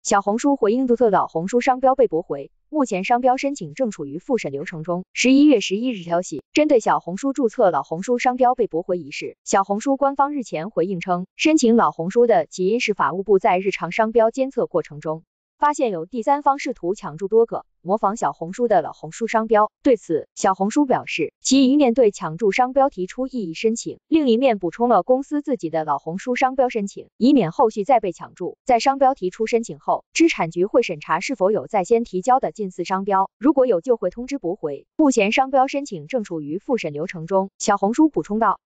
小红书回应注册老红书商标被驳回，目前商标申请正处于复审流程中。11月11日消息，针对小红书注册老红书商标被驳回一事，小红书官方日前回应称，申请老红书的起因是法务部在日常商标监测过程中，发现有第三方试图抢注多个模仿小红书的老红书商标。对此，小红书表示，其一面对抢注商标提出异议申请，另一面补充了公司自己的老红书商标申请，以免后续再被抢注。在商标提出申请后，知产局会审查是否有在先提交的近似商标，如果有就会通知驳回。目前商标申请正处于复审流程中。小红书补充道。